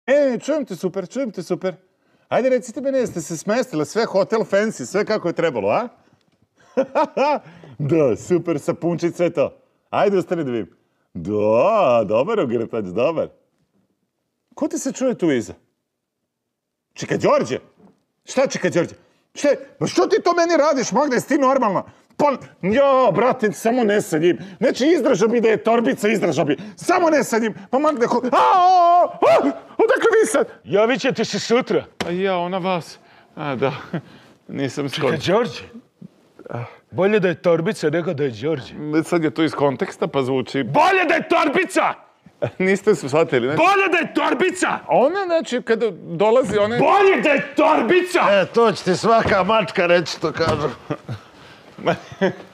čujem te super. Ajde, recite meni, jeste se smestile, sve hotel fancy, sve kako je trebalo, a? Da, super, sapunčić, sve to. Ajde, ostani da vidim. Da, dobar ogrtač, dobar. Ko ti se čuje tu iza? Čeka, Đorđe? Šta čeka, Đorđe? Što ti to meni radiš, Magda, jesi ti normalna? Pa, jo, brate, samo ne sa njim. Neće, izdražao bi da je torbica, izdražao bi. Samo ne sa njim. Pa Magda, odakle vi sad? Javit ćete se sutra. A ja, ona vas. A, da, nisam Čekaj, Đorđe. Bolje da je torbica nego da je Đorđe. Sad je to iz konteksta, pa zvuči... Bolje da je torbica! Niste se shvatili, ne? Bolje da je torbica! Ona, znači, kada dolazi, ona... Bolje da je torbica! To će ti svaka mačka reći, što kažu.